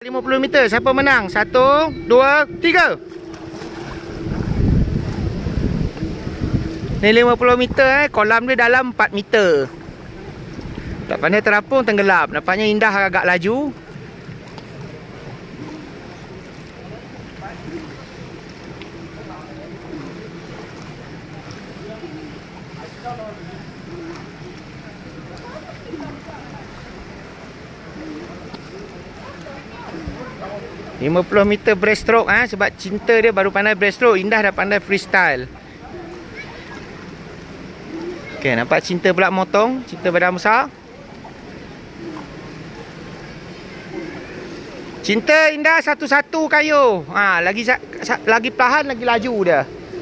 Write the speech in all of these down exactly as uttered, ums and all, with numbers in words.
lima puluh meter, siapa menang? Satu, dua, tiga. Ni lima puluh meter eh, kolam dia dalam empat meter. Tak pandai terapung, tenggelam. Nampaknya Indah agak laju. lima puluh meter breaststroke ah, sebab Cinta dia baru pandai breaststroke, Indah dah pandai freestyle. Okey, nampak Cinta pula motong, Cinta badan besar. Cinta Indah satu-satu kayu. Ha, lagi lagi perlahan lagi laju dia.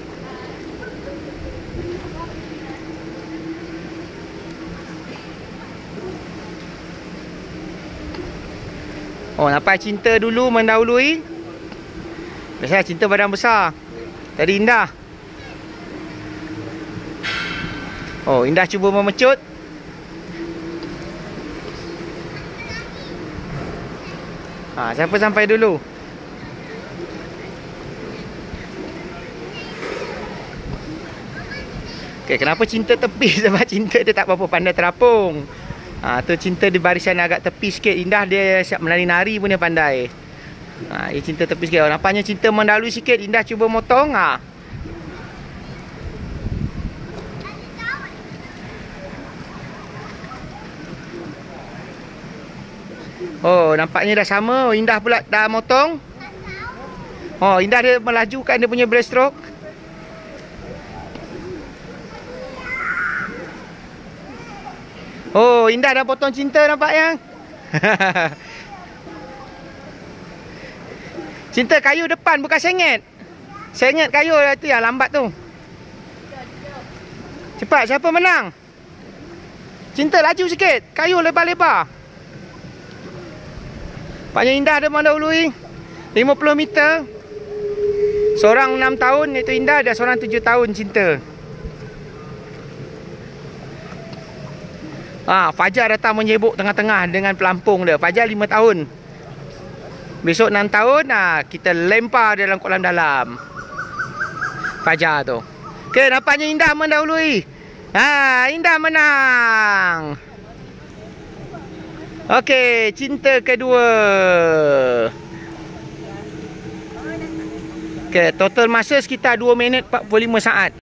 Oh, nampak Cinta dulu mendahului. Biasanya Cinta badan besar. Tadi Indah. Oh, Indah cuba memecut. Ha, siapa sampai dulu? Okey, kenapa Cinta tepi? Sebab Cinta dia tak berapa pandai terapung. Ha, tu Cinta di barisan agak tepi sikit. Indah dia siap menari-nari pun dia pandai. Ha, dia Cinta tepi sikit. Oh, nampaknya Cinta mendahului sikit. Indah cuba motong. Ha. Oh, nampaknya dah sama. Oh, Indah pula dah motong. Oh, Indah dia melajukan dia punya breaststroke. Oh, Indah dah potong Cinta, nampak yang. Cinta kayu depan, bukan sengit. Sengit kayu tu yang lambat tu. Cepat, siapa menang? Cinta laju sikit, kayu lebar-lebar. Nampaknya Indah dia mendahului lima puluh meter. Seorang enam tahun iaitu Indah, dan seorang tujuh tahun Cinta. Ha, Fajar datang menyebuk tengah-tengah dengan pelampung dia. Fajar lima tahun. Besok enam tahun, ha, kita lempar dalam kolam dalam. Fajar tu. Okey, nampaknya Indah mendahului. Ha, Indah menang. Okey, Cinta kedua. Okey, total masa sekitar dua minit empat puluh lima saat.